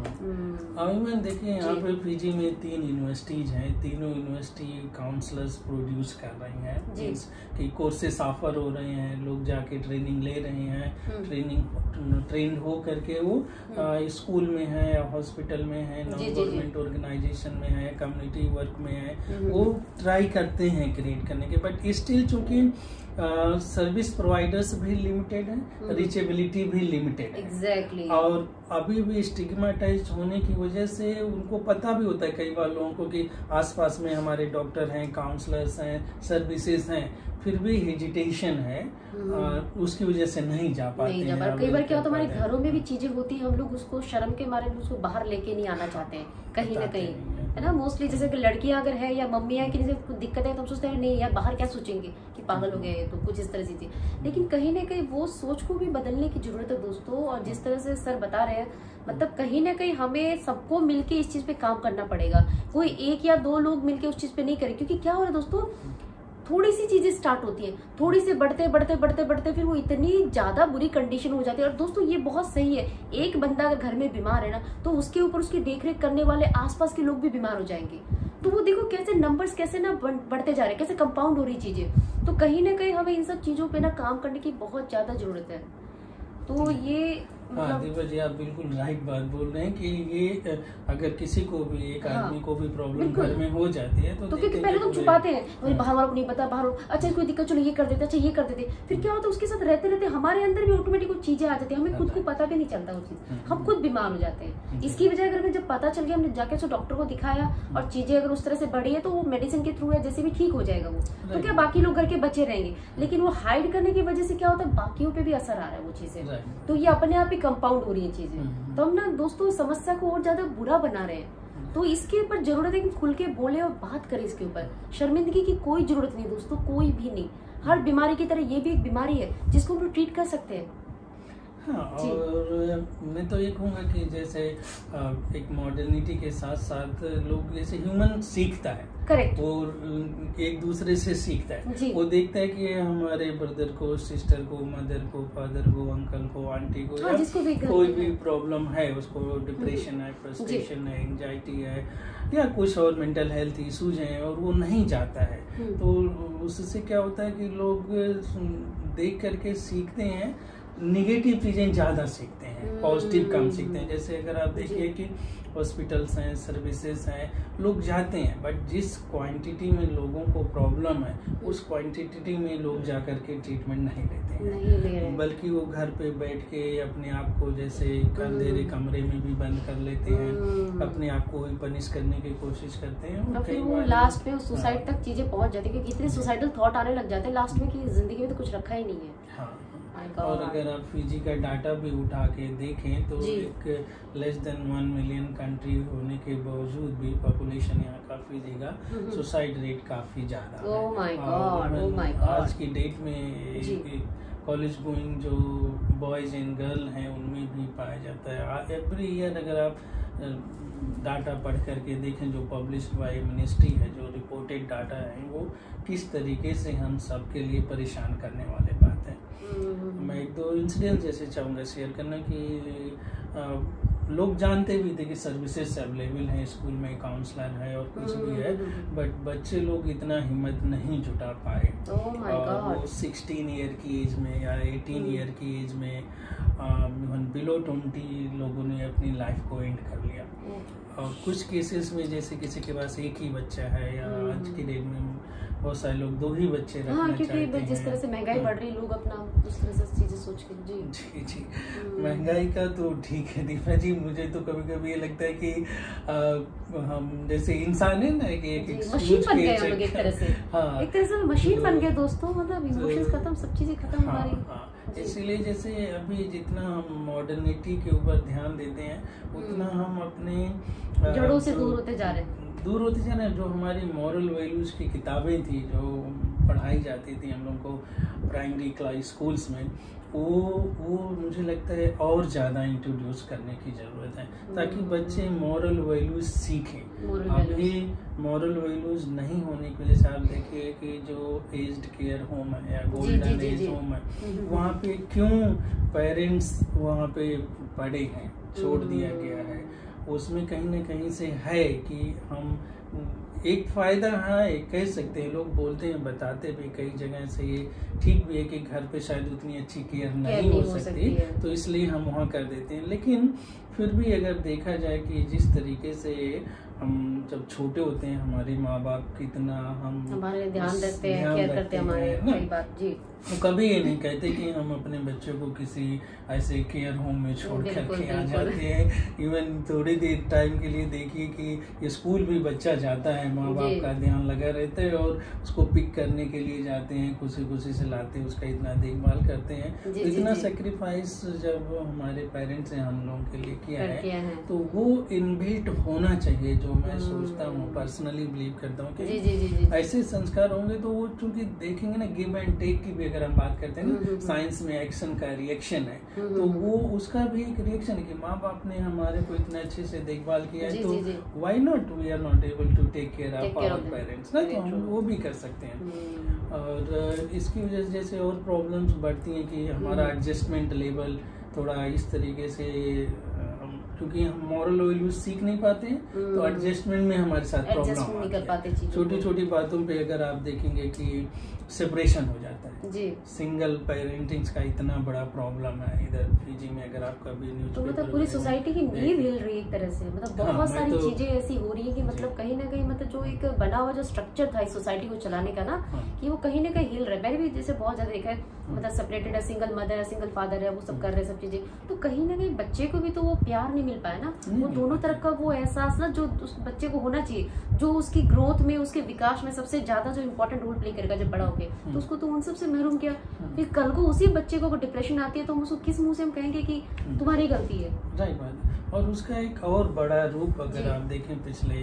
Speaker 2: अभी देखिए यहाँ पे पीजी में 3 यूनिवर्सिटीज हैं, तीनों यूनिवर्सिटी काउंसलर्स प्रोड्यूस कर रही हैं कि कोर्सेस ऑफर हो रहे हैं, लोग जाके ट्रेनिंग ले रहे हैं, ट्रेंड हो करके वो स्कूल में है या हॉस्पिटल में है, नॉन गवर्नमेंट ऑर्गेनाइजेशन में है, कम्युनिटी वर्क में है, वो ट्राई करते हैं क्रिएट करने के। बट स्टिल चूंकि सर्विस प्रोवाइडर्स भी लिमिटेड है, रीचेबिलिटी भी लिमिटेड है।
Speaker 1: Exactly.
Speaker 2: और अभी भी स्टिग्मेटाइज होने की वजह से उनको पता भी होता है कई बार लोगों को कि आसपास में हमारे डॉक्टर हैं, काउंसलर्स हैं, सर्विसेज हैं, फिर भी हेजिटेशन है, उसकी वजह से नहीं जा पाते हैं।
Speaker 1: कई बार क्या होता है हमारे घरों में भी चीजें होती है, हम लोग उसको शर्म के मारे उसको बाहर लेके नहीं आना चाहते हैं कहीं ना कहीं, है ना। मोस्टली जैसे कि लड़कियां अगर है या मम्मियां की जैसे कुछ दिक्कत है तो हम सोचते हैं नहीं यार बाहर क्या सोचेंगे कि पागल हो गए, तो कुछ इस तरह से चीजें। लेकिन कहीं ना कहीं वो सोच को भी बदलने की जरूरत है दोस्तों। और जिस तरह से सर बता रहे हैं, मतलब कहीं ना कहीं हमें सबको मिलके इस चीज पे काम करना पड़ेगा। कोई 1 या 2 लोग मिलके उस चीज पे नहीं करे, क्योंकि क्या हो रहा है दोस्तों, थोड़ी सी चीजें स्टार्ट होती है, थोड़ी सी बढ़ते बढ़ते बढ़ते बढ़ते फिर वो इतनी ज्यादा बुरी कंडीशन हो जाती है। और दोस्तों ये बहुत सही है, एक बंदा अगर घर में बीमार है ना तो उसके ऊपर उसकी देखरेख करने वाले आसपास के लोग भी बीमार हो जाएंगे। तो वो देखो कैसे नंबर्स कैसे ना बढ़ते जा रहे हैं, कैसे कंपाउंड हो रही चीजें। तो कहीं ना कहीं हमें इन सब चीजों पे ना काम करने की बहुत ज्यादा जरूरत है। तो ये
Speaker 2: हाँ दीपा जी आप बिल्कुल राइट बात बोल रहे हैं कि ये अगर किसी को भी एक आदमी को भी प्रॉब्लम घर में हो जाती है तो
Speaker 1: क्योंकि पहले तो छुपाते हैं, बाहर वालों को नहीं पता, बाहर अच्छा कोई दिक्कत, चलो ये कर देते, अच्छा ये कर देते, फिर क्या होता है उसके साथ रहते रहते हमारे अंदर भी ऑटोमेटिक कुछ चीजें आ जाती है, हमें खुद को पता भी नहीं चलता वो चीज, हम खुद बीमार हो जाते हैं। इसकी वजह अगर हमें जब पता चल गया, हमने जाके उसको डॉक्टर को दिखाया और चीजें अगर उस तरह से बढ़ी है तो वो मेडिसिन के थ्रू है जैसे भी ठीक हो जाएगा वो, तो क्या बाकी लोग घर के बचे रहेंगे। लेकिन वो हाइड करने की वजह से क्या होता है बाकियों पे भी असर आ रहा है वो चीजें। तो ये अपने आप कंपाउंड हो रही है चीजें, तो हम ना दोस्तों इस समस्या को और ज्यादा बुरा बना रहे हैं। तो इसके ऊपर जरूरत है कि खुल के बोले और बात करें इसके ऊपर। शर्मिंदगी की कोई जरूरत नहीं दोस्तों, कोई भी नहीं। हर बीमारी की तरह ये भी एक बीमारी है जिसको हम लोग ट्रीट कर सकते हैं।
Speaker 2: हाँ, और मैं तो ये कहूँगा कि जैसे एक मॉडर्निटी के साथ साथ लोग जैसे ह्यूमन सीखता है,
Speaker 1: करेक्ट,
Speaker 2: और एक दूसरे से सीखता है। वो देखता है कि हमारे ब्रदर को, सिस्टर को, मदर को, फादर को, अंकल को, आंटी को,
Speaker 1: हाँ, या
Speaker 2: कोई भी प्रॉब्लम है, उसको डिप्रेशन है, फ्रस्ट्रेशन है, एंजाइटी है, या कुछ और मेंटल हेल्थ इश्यूज हैं, और वो नहीं जाता है। तो उससे क्या होता है कि लोग देख करके सीखते हैं, निगेटिव चीजें ज्यादा सीखते हैं, पॉजिटिव कम सीखते हैं। जैसे अगर आप देखिए कि हॉस्पिटल्स हैं, सर्विसेज हैं, लोग जाते हैं, बट जिस क्वांटिटी में लोगों को प्रॉब्लम है उस क्वांटिटी में लोग जाकर के ट्रीटमेंट नहीं लेते हैं, बल्कि वो घर पे बैठ के अपने आप को जैसे अंधेरे कमरे में भी बंद कर लेते हैं, अपने आप को भी पनिश करने की कोशिश करते हैं,
Speaker 1: और फिर वो लास्ट में सुसाइड तक चीजें पहुंच जाती है, क्योंकि इतने सुसाइडल थॉट आने लग जाते हैं लास्ट में कि जिंदगी में तो कुछ रखा ही नहीं है।
Speaker 2: हाँ, और अगर आप फिजी का डाटा भी उठा के देखें तो एक लेस देन 1 मिलियन कंट्री होने के बावजूद भी पॉपुलेशन यहाँ का, फिजी का सुसाइड रेट काफी ज्यादा है।
Speaker 1: ओह माय गॉड,
Speaker 2: आज की डेट में कॉलेज गोइंग जो बॉयज एंड गर्ल हैं उनमें भी पाया जाता है। एवरी ईयर अगर आप डाटा पढ़ करके देखें जो पब्लिश बाय मिनिस्ट्री है, जो रिपोर्टेड डाटा है, वो किस तरीके से हम सबके लिए परेशान करने वाले बात है। मैं 1-2 इंसिडेंट जैसे चाहूँगा शेयर करना कि लोग जानते भी थे कि सर्विसेज अवेलेबल हैं, स्कूल में काउंसलर है और कुछ भी है, बट बच्चे लोग इतना हिम्मत नहीं जुटा पाए। और वो 16 ईयर की एज में या 18 ईयर की एज में बिलो 20 लोगों ने अपनी लाइफ को एंड कर लिया। और कुछ केसेस में जैसे किसी के पास एक ही बच्चा है, या आज की डेट में बहुत सारे लोग 2 ही बच्चे रखना चाहते हैं।
Speaker 1: जिस तरह से महंगाई बढ़ रही है, लोग अपना दूसरी तरह से चीजें सोच के
Speaker 2: जी महंगाई का तो ठीक है दीपा जी, मुझे तो कभी कभी ये लगता है कि हम जैसे इंसान है ना कि एक
Speaker 1: मशीन बन गए हम लोग एक तरह से। हाँ, एक तरह से मशीन बन गए दोस्तों, मतलब इमोशंस खत्म, सब चीजें खत्म हमारी।
Speaker 2: इसीलिए जैसे अभी जितना हम मॉडर्निटी के ऊपर ध्यान देते हैं उतना हम अपने
Speaker 1: जड़ों से दूर होते जा रहे हैं।
Speaker 2: जो हमारी मॉरल वैल्यूज की किताबें थी जो पढ़ाई जाती थी हम लोग को प्राइमरी क्लास स्कूल्स में, वो मुझे लगता है और ज़्यादा इंट्रोड्यूस करने की ज़रूरत है, ताकि बच्चे मॉरल वैल्यूज सीखें। अभी मॉरल वैल्यूज नहीं होने की वजह से आप देखिए कि जो एज्ड केयर होम है या गोल्डन एज होम है, वहाँ पे क्यों पेरेंट्स वहाँ पे पड़े हैं, छोड़ दिया गया है। उसमें कहीं ना कहीं से है कि हम एक फायदा है कह सकते हैं, लोग बोलते हैं, बताते भी कई जगह से ये ठीक भी है कि घर पे शायद उतनी अच्छी केयर नहीं हो सकती, तो इसलिए हम वहाँ कर देते हैं। लेकिन फिर भी अगर देखा जाए कि जिस तरीके से हम जब छोटे होते हैं हमारे माँ बाप कितना
Speaker 1: हमारे ध्यान रखते हैं, केयर करते हैं हमारे, सही बात जी।
Speaker 2: वो कभी ये नहीं कहते कि हम अपने बच्चों को किसी ऐसे केयर होम में छोड़ करके आ जाते हैं। इवन थोड़ी देर टाइम के लिए देखिए कि स्कूल भी बच्चा जाता है, माँ बाप का ध्यान लगा रहता है और उसको पिक करने के लिए जाते हैं, खुशी से लाते हैं, उसका इतना देखभाल करते हैं। इतना सेक्रीफाइस जब हमारे पेरेंट्स ने हम लोगों के लिए किया है तो वो इनबिल्ट होना चाहिए, जो मैं सोचता हूँ, पर्सनली बिलीव करता हूँ कि ऐसे संस्कार होंगे तो वो चूंकि देखेंगे ना, गिव एंड टेक की अगर हम बात करते हैं ना, साइंस में एक्शन का रिएक्शन है, तो वो उसका भी एक रिएक्शन है कि माँ बाप ने हमारे को इतना अच्छे से देखभाल किया है, तो why not we are not able to take care of our parents ना, तो हम वो भी कर सकते हैं। और इसकी वजह से जैसे और प्रॉब्लम्स बढ़ती हैं कि हमारा एडजस्टमेंट लेवल थोड़ा इस तरीके से, क्योंकि हम मॉरल वैल्यूज सीख नहीं पाते हैं तो एडजस्टमेंट में हमारे साथ प्रॉब्लम नहीं कर पाते। छोटी छोटी बातों पे अगर आप देखेंगे कि सेपरेशन हो जाता है जी। सिंगल पेरेंटिंग का इतना बड़ा प्रॉब्लम है इधर फीजी में, अगर आप कभी न्यूज़
Speaker 1: तो मतलब पूरी सोसाइटी की नींव हिल रही है एक तरह से, मतलब बहुत सारी चीजें ऐसी हो रही है कि मतलब कहीं ना कहीं मतलब जो एक बना हुआ जो स्ट्रक्चर था इस सोसाइटी को चलाने का ना, कि वो कहीं ना कहीं हिल रहा है। मैंने भी जैसे बहुत ज्यादा देखा है, मतलब सेपरेटेड है, सिंगल मदर है, सिंगल फादर है, वो सब कर रहे हैं सब चीजें, तो कहीं ना कहीं बच्चे को भी तो वो प्यार नहीं मिल पाया ना, वो दोनों तरफ का वो एहसास ना जो उस बच्चे को होना चाहिए, जो उसकी ग्रोथ में, उसके विकास में सबसे ज्यादा जो इम्पोर्टेंट रोल प्ले करेगा जब बड़ा हो गया, तो उसको तो उन सबसे महरूम किया। फिर कल को उसी बच्चे को डिप्रेशन आती है तो हम उसको किस मुंह से हम कहेंगे कि तुम्हारी गलती है।
Speaker 2: राइट बात। और उसका एक और बड़ा रूप अगर आप देखें पिछले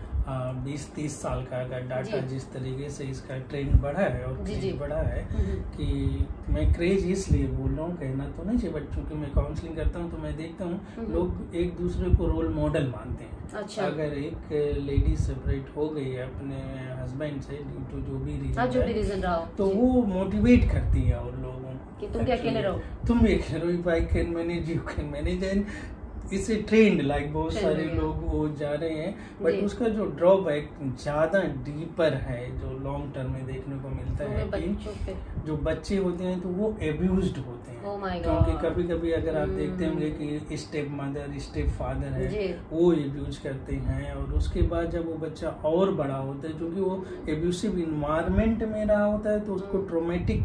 Speaker 2: 20-30 साल का अगर डाटा जिस तरीके से इसका ट्रेंड बढ़ा है और क्रेज बढ़ा है कि मैं क्रेज इसलिए बोल रहा हूँ, कहना तो नहीं चाहिए, बट चूंकि मैं काउंसलिंग करता हूँ तो मैं देखता हूँ लोग एक दूसरे को रोल मॉडल मानते हैं।
Speaker 1: अच्छा।
Speaker 2: अगर एक लेडी सेपरेट हो गई है अपने हस्बैंड से ड्यू टू जो भी रीजन रहा हो, तो वो मोटिवेट करती है और लोगों
Speaker 1: कि तुम भी अकेले रहो,
Speaker 2: तुम भी अकेले रहो, if I can manage you can manage. And इसे ट्रेंड लाइक बहुत सारे लोग वो जा रहे हैं, बट उसका जो ड्रॉबैक ज्यादा डीपर है जो लॉन्ग टर्म में देखने को मिलता है कि जो बच्चे होते हैं तो वो एब्यूज्ड होते हैं। क्योंकि कभी कभी अगर आप देखते होंगे कि स्टेप मदर स्टेप फादर है वो एब्यूज करते हैं, और उसके बाद जब वो बच्चा और बड़ा होता है क्योंकि वो एब्यूसिव इन्वायरमेंट में रहा होता है तो उसको ट्रोमेटिक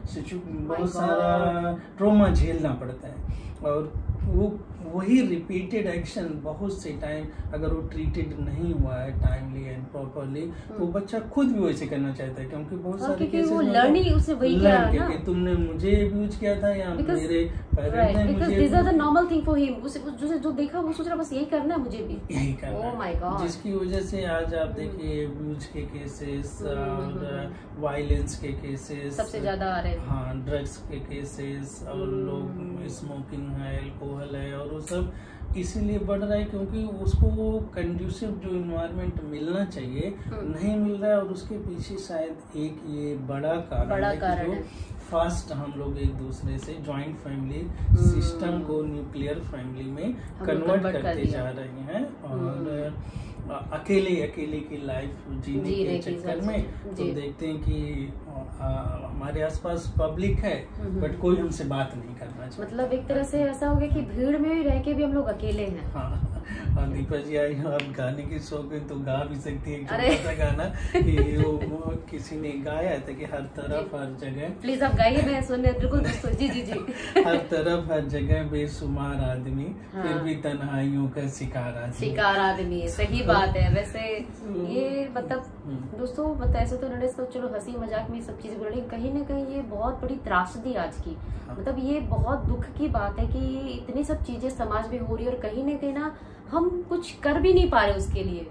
Speaker 2: बहुत सारा ट्रोमा झेलना पड़ता है, और वो वही रिपीटेड एक्शन बहुत से टाइम अगर वो ट्रीटेड नहीं हुआ है टाइमली एंड प्रॉपरली तो बच्चा खुद भी वैसे करना चाहता है। क्योंकि बहुत सारे केसेस में
Speaker 1: लर्निंग उससे वही किया ना
Speaker 2: कि तुमने मुझे अब्यूज किया था या मेरे पेरेंट्स ने मुझे,
Speaker 1: this are the normal thing for him, उसे जो देखा वो सोच रहा बस यही करना है, मुझे भी
Speaker 2: यही करना है।
Speaker 1: ओह माय गॉड,
Speaker 2: जिसकी वजह से आज आप देखिए अब्यूज के केसेस और वायलेंस के केसेस
Speaker 1: सबसे ज्यादा आ रहे हैं।
Speaker 2: हाँ, ड्रग्स के केसेस और लोग स्मोकिंग है, अल्कोहल है, और वो सब इसीलिए बढ़ रहा है क्योंकि उसको वो कंड्यूसिव जो इन्वायरमेंट मिलना चाहिए नहीं मिल रहा है। और उसके पीछे शायद एक ये बड़ा कारण है फास्ट हम लोग एक दूसरे से जॉइंट फैमिली सिस्टम को न्यूक्लियर फैमिली में कन्वर्ट करते जा रहे हैं, और अकेले की लाइफ जीने के चक्कर में तो देखते हैं कि हमारे आसपास पब्लिक है बट कोई हमसे बात नहीं करना चाहिए।
Speaker 1: मतलब एक तरह से ऐसा हो गया कि भीड़ में रह के भी हम लोग अकेले हैं।
Speaker 2: हाँ, और दीपा जी आई आप गाने की शौक है तो गा भी सकती है एक छोटा सा गाना कि वो किसी ने गाया था कि हर तरफ हर जगह,
Speaker 1: प्लीज आप गाइए, मैं सुनने बिल्कुल दोस्तों। जी जी जी
Speaker 2: हर तरफ हर जगह बेशुमार आदमी, फिर भी तन्हाइयों का शिकार आदमी।
Speaker 1: सही बात है। वैसे ये मतलब दोस्तों मतलब ऐसे तो उन्होंने तो चलो हंसी मजाक में सब चीजें बोल रही, कहीं ना कहीं ये बहुत बड़ी त्रासदी आज की, मतलब ये बहुत दुख की बात है कि इतनी सब चीजें समाज में हो रही है और कहीं ना कहीं ना हम कुछ कर भी नहीं पा रहे उसके लिए।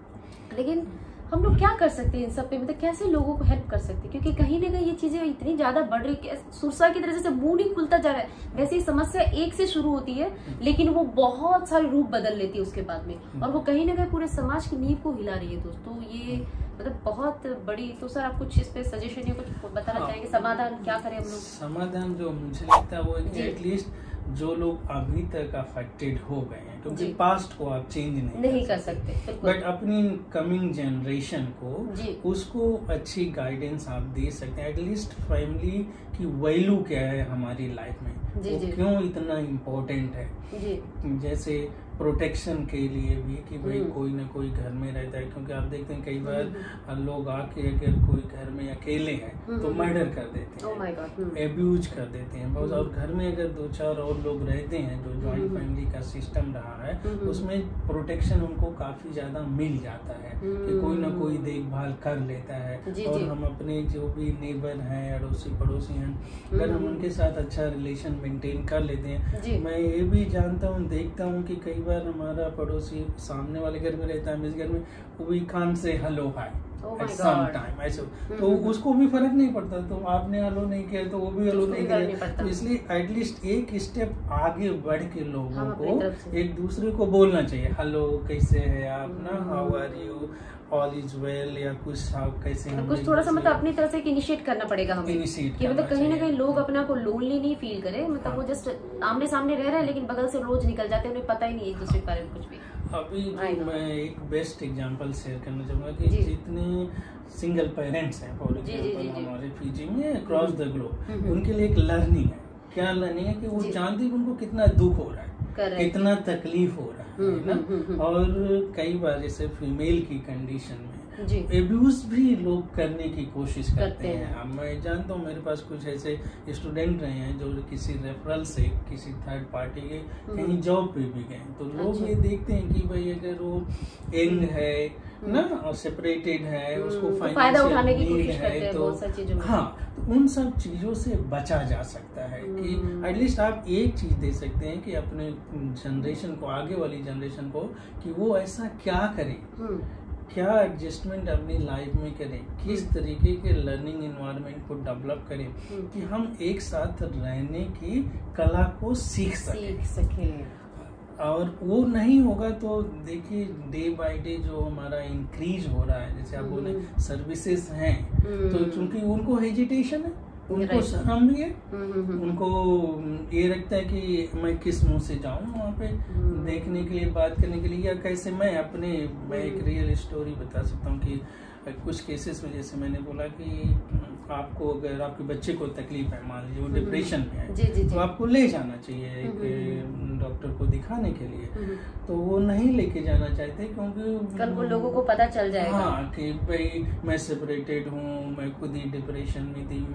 Speaker 1: लेकिन हम लोग क्या कर सकते हैं इन सब पे, मतलब कैसे लोगों को हेल्प कर सकते हैं, क्योंकि कहीं ना कहीं ये चीजें इतनी ज्यादा बढ़ रही है, सुरसा की तरह से मुंह नहीं खुलता जा रहा है। वैसे ही समस्या एक से शुरू होती है लेकिन वो बहुत सारे रूप बदल लेती है उसके बाद में, और वो कहीं ना कहीं पूरे समाज की नींव को हिला रही है। दोस्तों ये मतलब बहुत बड़ी, तो सर आप कुछ इस पे सजेशन या कुछ बताना चाहेंगे, समाधान क्या करें हम लोग?
Speaker 2: समाधान जो मुझे लगता है वो है कि एटलीस्ट जो लोग अभी तक अफेक्टेड हो गए हैं, क्योंकि पास्ट को आप चेंज नहीं कर सकते, बट अपनी कमिंग जनरेशन को उसको अच्छी गाइडेंस आप दे सकते हैं। एटलीस्ट फैमिली की वैल्यू क्या है हमारी लाइफ में, वो क्यों इतना इम्पोर्टेंट है। जैसे प्रोटेक्शन के लिए भी कि भाई कोई ना कोई घर में रहता है, क्योंकि आप देखते हैं कई बार लोग आके अगर कोई घर में अकेले हैं तो मर्डर कर देते हैं, एब्यूज कर देते हैं बहुत। और घर में अगर 2-4 और लोग रहते हैं जो जॉइंट फैमिली का सिस्टम रहा है उसमें प्रोटेक्शन उनको काफी ज्यादा मिल जाता है कि कोई ना कोई देखभाल कर लेता है। और हम अपने जो भी नेबर हैं, अड़ोसी पड़ोसी हैं, अगर हम उनके साथ अच्छा रिलेशन मेंटेन कर लेते हैं। मैं ये भी जानता हूँ, देखता हूँ कि कई बार हमारा पड़ोसी सामने वाले घर में रहता है, इस घर में we can't say hello hi at some time ऐसे, तो उसको भी फर्क नहीं पड़ता, तो आपने हेलो नहीं किया तो वो भी हेलो नहीं किया। तो इसलिए एटलीस्ट एक स्टेप आगे बढ़ के लोगों को एक दूसरे को बोलना चाहिए, हेलो कैसे है आप ना, how are you, all is well, या कुछ कैसे
Speaker 1: तो कुछ थोड़ा सा मतलब अपनी तरफ से इनिशिएट करना पड़ेगा हमें, कि मतलब कहीं ना कहीं लोग अपने आप को लोनली नहीं फील करे, मतलब वो जस्ट आमने सामने रह रहे हैं लेकिन बगल से रोज निकल जाते हैं, उन्हें पता ही नहीं एक दूसरे के बारे में कुछ भी।
Speaker 2: अभी मैं एक बेस्ट एग्जांपल शेयर करना चाहूंगा कि जितने सिंगल पेरेंट्स हैं फॉर एग्जांपल हमारे पीजी में अक्रॉस द ग्लोब, उनके लिए एक लर्निंग है। क्या लर्निंग है कि वो जानते हैं उनको कितना दुख हो रहा है, कितना तकलीफ हो रहा है ना। और कई बार जैसे फीमेल की कंडीशन में एब्यूज भी लोग करने की कोशिश करते हैं। अब मैं जानता हूँ, मेरे पास कुछ ऐसे स्टूडेंट रहे हैं जो किसी रेफरल से किसी थर्ड पार्टी के कहीं जॉब पे भी गए, तो लोग ये देखते हैं कि भाई अगर वो यंग है ना और सेपरेटेड है, उसको
Speaker 1: फायदा उठाने की कोशिश करते हैं,
Speaker 2: तो हाँ, तो उन सब चीजों से बचा जा सकता है कि एटलीस्ट आप एक चीज दे सकते हैं कि अपने जनरेशन को, आगे वाली जनरेशन को, कि वो ऐसा क्या करे, क्या एडजस्टमेंट अपनी लाइफ में करें, किस तरीके के लर्निंग एनवायरनमेंट को डेवलप करें कि हम एक साथ रहने की कला को सीख सकें। और वो नहीं होगा तो देखिए डे बाय डे जो हमारा इंक्रीज हो रहा है, जैसे आप बोले सर्विसेज हैं, तो चूंकि उनको हेजिटेशन है, उनको शर्म भी है, उनको ये लगता है कि मैं किस मुंह से जाऊं वहाँ पे देखने के लिए, बात करने के लिए, या कैसे मैं एक रियल स्टोरी बता सकता हूँ कि कुछ केसेस में, जैसे मैंने बोला कि आपको अगर आपके बच्चे को तकलीफ है, मान लीजिए वो डिप्रेशन में है, तो आपको ले जाना चाहिए एक डॉक्टर को दिखाने के लिए, तो वो नहीं लेके जाना चाहते क्योंकि
Speaker 1: कल को लोगों को पता चल जाएगा
Speaker 2: हाँ कि भाई मैं सेपरेटेड हूँ, मैं खुद ही डिप्रेशन में थी,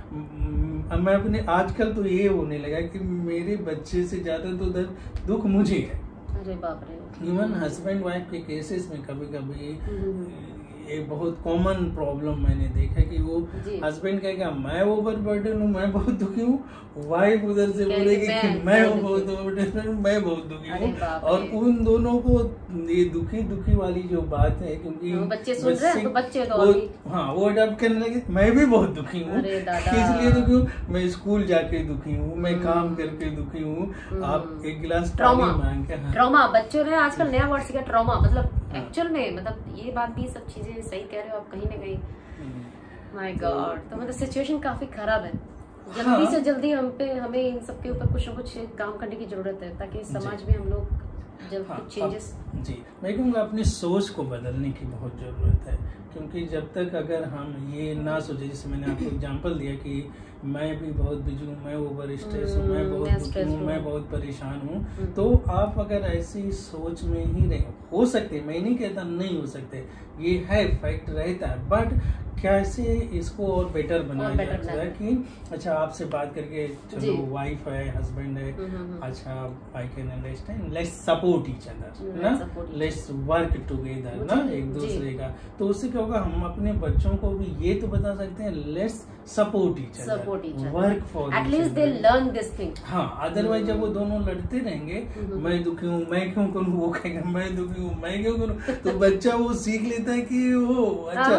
Speaker 2: मैं अपने, आजकल तो ये होने लगा कि मेरे बच्चे से ज्यादा तो दुख मुझे है।
Speaker 1: अरे बाप रे।
Speaker 2: इवन हस्बैंड वाइफ के केसेस में कभी कभी एक बहुत कॉमन प्रॉब्लम मैंने देखा कि वो हस्बैंड कहेगा मैं ओवर बर्डन हूँ, मैं बहुत दुखी हूँ, वाइफ उधर से बोलेगी कि मैं बहुत ओवर, मैं बहुत दुखी हूँ, और उन दोनों को ये दुखी वाली जो बात है, क्योंकि
Speaker 1: बच्चे सुन रहे हैं तो बच्चे तो
Speaker 2: हाँ वो अडॉप्ट करने लगे, मैं भी बहुत दुखी हूँ, इसलिए दुखी हूँ, मैं स्कूल जाके दुखी हूँ, मैं काम करके दुखी हूँ, आप एक गिलास
Speaker 1: ट्रॉमा मांग के। ट्रॉमा बच्चों ने आजकल नया वर्ड सीखा, ट्रॉमा, मतलब एक्चुअल में, मतलब ये बात भी, सब चीजें सही कह रहे हो आप कहीं ना कहीं। माय गॉड, तो मतलब सिचुएशन काफी खराब है, जल्दी से जल्दी हमें इन सब के ऊपर कुछ न कुछ काम करने की जरूरत है, ताकि समाज में हम लोग जब कुछ चेंजेस।
Speaker 2: जी, मैं कहूँगा अपनी सोच को बदलने की बहुत जरूरत है, क्योंकि जब तक अगर हम ये ना सोचे, जैसे मैंने आपको एग्जांपल दिया कि मैं भी बहुत बिजी हूँ, मैं ओवर स्ट्रेस हूँ, मैं बहुत दुखी हूँ, मैं बहुत परेशान हूँ, तो आप अगर ऐसी सोच में ही रहे, हो सकते, मैं नहीं कहता नहीं हो सकते, ये है फैक्ट रहता है, बट कैसे इसको और बेटर बनाया जा सकता है कि अच्छा आपसे बात करके, चलो वाइफ है, हस्बैंड है, अच्छा I can understand, let's support each other ना, लेट्स वर्क टुगेदर ना, एक दूसरे का, तो उससे क्या होगा, हम अपने बच्चों को भी ये तो बता सकते हैं let's support each other, work for
Speaker 1: at least they learn this thing.
Speaker 2: हाँ, अदरवाइज जब वो दोनों लड़ते रहेंगे, मैं दुखी हूँ, मैं क्यों करूँ, वो कहेगा मैं दुखी हूँ, मैं क्यों करूँ, तो बच्चा वो सीख लेता है कि वो अच्छा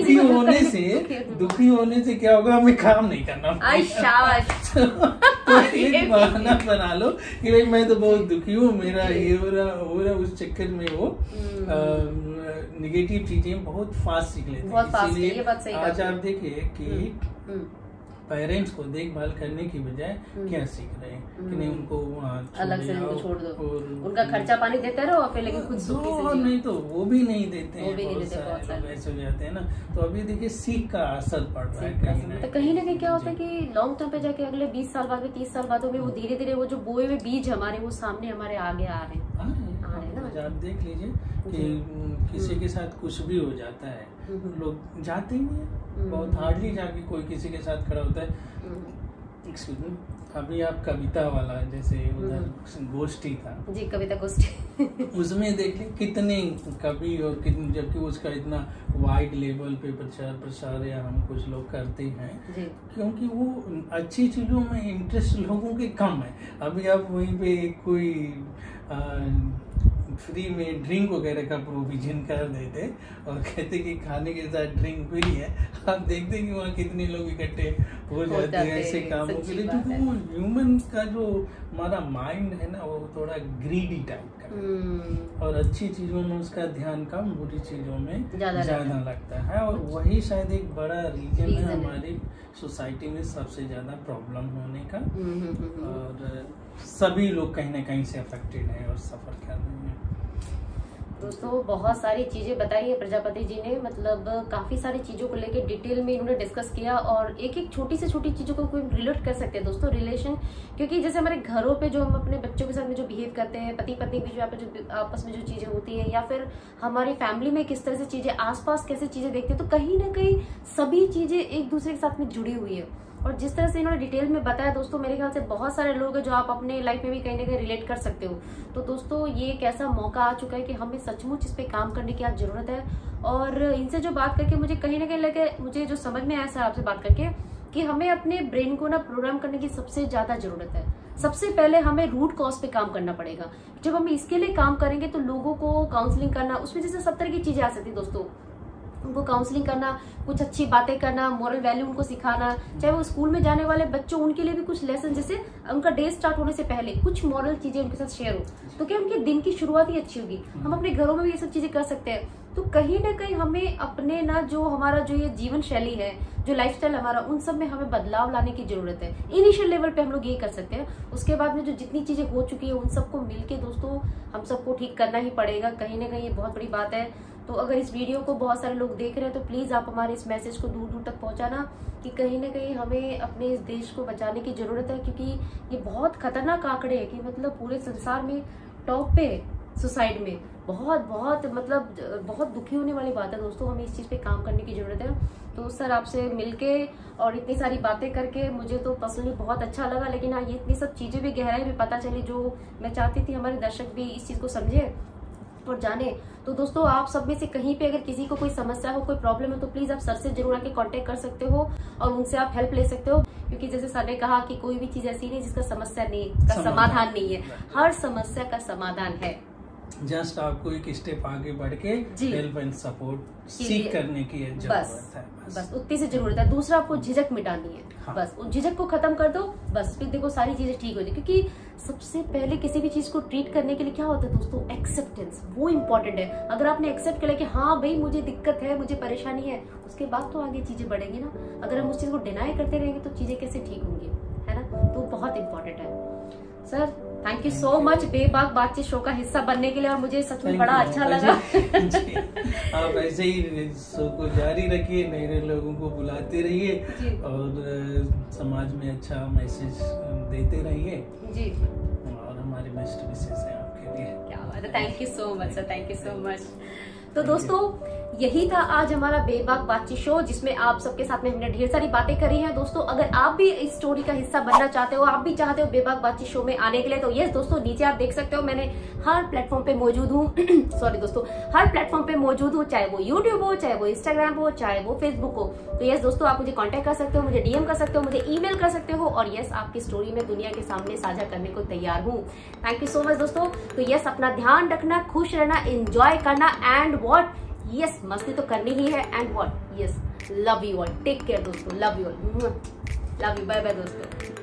Speaker 2: दुखी होने से क्या होगा, हमें काम नहीं करना, तो एक बहाना बना लो कि भाई मैं तो बहुत दुखी हूँ, मेरा ये हो रहा, उस चक्कर में वो नेगेटिव चीजें बहुत फास्ट सीख लेते हैं। इसीलिए आज आप देखिए कि पेरेंट्स को देखभाल करने की बजाय क्या सीख रहे हैं कि नहीं, उनको
Speaker 1: अलग से उनको छोड़ दो, उनका खर्चा पानी देते रहो और फिर लेकिन खुद सुखी से जियो।
Speaker 2: नहीं तो वो भी नहीं देते हैं, बहुत सारे ऐसे हो जाते हैं ना, तो अभी देखिए सीख का असर पड़ रहा है
Speaker 1: तो कहीं ना कहीं क्या होता है कि लॉन्ग टर्म पे जाके अगले 20 साल बाद में, 30 साल बाद में, वो धीरे धीरे वो जो बोए हुए बीज हमारे, वो सामने हमारे आगे आ रहे हैं।
Speaker 2: आप देख लीजिए कि किसी के साथ कुछ भी हो जाता है, लोग जाते ही नहीं, बहुत हार्डली जाके कोई किसी के साथ खड़ा होता है। एक्सक्यूज मी, अभी आप कविता वाला जैसे उधर गोष्ठी था
Speaker 1: जी, कविता गोष्ठी
Speaker 2: उसमें देख ली कितने कवि और कितने, जबकि उसका इतना वाइड लेवल पे प्रचार प्रसार या हम कुछ लोग करते हैं क्योंकि वो अच्छी चीजों में इंटरेस्ट लोगों के कम है। अभी आप वहीं पे कोई फ्री में ड्रिंक वगैरह का प्रोविजन कर देते और कहते कि खाने के साथ ड्रिंक फ्री है, आप देखते कि वहाँ कितने लोग इकट्ठे हो जाते हैं ऐसे कामों के लिए, क्योंकि वो ह्यूमन का जो हमारा माइंड है ना, वो थोड़ा ग्रीडी टाइप का और अच्छी चीजों में उसका ध्यान कम, बुरी चीजों में ज्यादा लगता है, और वही शायद एक बड़ा रीजन है हमारी सोसाइटी में सबसे ज्यादा प्रॉब्लम होने का, और सभी लोग कहीं ना कहीं से अफेक्टेड हैं और सफर कर रहे हैं।
Speaker 1: दोस्तों बहुत सारी चीजें बताई है प्रजापति जी ने, मतलब काफी सारी चीजों को लेके डिटेल में इन्होंने डिस्कस किया और एक एक छोटी से छोटी चीजों को कोई रिलेट कर सकते हैं दोस्तों रिलेशन, क्योंकि जैसे हमारे घरों पे जो हम अपने बच्चों के साथ में जो बिहेव करते हैं, पति पत्नी के बीच में जो आपस में जो चीजें होती है, या फिर हमारी फैमिली में किस तरह से चीजें, आसपास कैसे चीजें देखते हैं, तो कहीं ना कहीं सभी चीजें एक दूसरे के साथ में जुड़ी हुई है। और जिस तरह से इन्होंने डिटेल में बताया दोस्तों, मेरे ख्याल से बहुत सारे लोग हैं जो आप अपने लाइफ में भी कहीं ना कहीं रिलेट कर सकते हो। तो दोस्तों ये एक ऐसा मौका आ चुका है कि हमें सचमुच इस पे काम करने की आज जरूरत है। और इनसे जो बात करके मुझे कहीं ना कहीं लगे, मुझे जो समझ में आया सर आपसे बात करके, कि हमें अपने ब्रेन को ना प्रोग्राम करने की सबसे ज्यादा जरूरत है। सबसे पहले हमें रूट कॉज पे काम करना पड़ेगा। जब हम इसके लिए काम करेंगे तो लोगों को काउंसलिंग करना, उसमें जैसे सब तरह की चीजें आ सकती है दोस्तों, उनको काउंसलिंग करना, कुछ अच्छी बातें करना, मॉरल वैल्यू उनको सिखाना, चाहे वो स्कूल में जाने वाले बच्चों, उनके लिए भी कुछ लेसन, जैसे उनका डे स्टार्ट होने से पहले कुछ मॉरल चीजें उनके साथ शेयर हो, तो क्या उनके दिन की शुरुआत ही अच्छी होगी। हम अपने घरों में भी ये सब चीजें कर सकते हैं। तो कहीं ना कहीं हमें अपने ना जो हमारा जो ये जीवन शैली है, जो लाइफस्टाइल हमारा, उन सब में हमें बदलाव लाने की जरूरत है। इनिशियल लेवल पे हम लोग ये कर सकते हैं, उसके बाद में जो जितनी चीजें हो चुकी है उन सबको मिलके दोस्तों हम सबको ठीक करना ही पड़ेगा। कहीं ना कहीं ये बहुत बड़ी बात है। तो अगर इस वीडियो को बहुत सारे लोग देख रहे हैं तो प्लीज आप हमारे इस मैसेज को दूर दूर तक पहुंचाना कि कहीं ना कहीं हमें अपने इस देश को बचाने की जरूरत है, क्योंकि ये बहुत खतरनाक आंकड़े हैं कि मतलब पूरे संसार में टॉप पे सुसाइड में बहुत मतलब बहुत दुखी होने वाली बात है दोस्तों। हमें इस चीज पे काम करने की जरूरत है। तो सर आपसे मिलके और इतनी सारी बातें करके मुझे तो पर्सनली बहुत अच्छा लगा, लेकिन हाँ ये इतनी सब चीजें भी गहराई में पता चली जो मैं चाहती थी हमारे दर्शक भी इस चीज को समझे और जाने। तो दोस्तों आप सब में से कहीं पे अगर किसी को कोई समस्या हो, कोई प्रॉब्लम है, तो प्लीज आप सर से जरूर आके कांटेक्ट कर सकते हो और उनसे आप हेल्प ले सकते हो, क्योंकि जैसे सर ने कहा कि कोई भी चीज ऐसी नहीं जिसका समस्या नहीं का समाधान नहीं है, हर समस्या का समाधान है।
Speaker 2: जस्ट आपको एक स्टेप आगे बढ़ के हेल्प एंड सपोर्ट सीख करने की जरूरत है।
Speaker 1: बस उतनी सी जरूरत है। दूसरा आपको झिझक मिटानी है। हाँ। बस उस झिझक को खत्म कर दो, बस फिर देखो सारी चीजें ठीक हो जाए। क्योंकि सबसे पहले किसी भी चीज को ट्रीट करने के लिए क्या होता है दोस्तों, एक्सेप्टेंस, वो इम्पोर्टेंट है। अगर आपने एक्सेप्ट कर लिया कि हाँ भाई मुझे दिक्कत है, मुझे परेशानी है, उसके बाद तो आगे चीजें बढ़ेंगी ना। अगर हम उस चीज को डिनाई करते रहेंगे तो चीजें कैसे ठीक होंगी, है ना। तो बहुत इम्पोर्टेंट है। Sir thank you so much बेबाक बातचीत शो का हिस्सा बनने के लिए, और मुझे सच में बड़ा अच्छा लगा।
Speaker 2: आप ऐसे ही शो को जारी रखिए, नए लोगों को बुलाते रहिए और समाज में अच्छा मैसेज देते रहिए जी। और हमारे बेस्ट विशेष है आपके लिए।
Speaker 1: क्या बात है, thank you so much sir, thank you so much. तो दोस्तों यही था आज हमारा बेबाक बातचीत शो, जिसमें आप सबके साथ में हमने ढेर सारी बातें करी हैं। दोस्तों अगर आप भी इस स्टोरी का हिस्सा बनना चाहते हो, आप भी चाहते हो बेबाक बातचीत शो में आने के लिए, तो यस दोस्तों नीचे आप देख सकते हो मैंने हर प्लेटफॉर्म पे मौजूद हूँ। सॉरी दोस्तों, हर प्लेटफॉर्म पे मौजूद हूँ, चाहे वो यूट्यूब हो, चाहे वो इंस्टाग्राम हो, चाहे वो फेसबुक हो। तो यस दोस्तों आप मुझे कॉन्टेक्ट कर सकते हो, मुझे डीएम कर सकते हो, मुझे ईमेल कर सकते हो, और यस आपकी स्टोरी में दुनिया के सामने साझा करने को तैयार हूँ। थैंक यू सो मच दोस्तों। तो यस अपना ध्यान रखना, खुश रहना, एंजॉय करना, एंड व्हाट यस मस्ती तो करनी ही है, and what yes love you all, take care दोस्तों, love you all, love you, bye bye दोस्तों।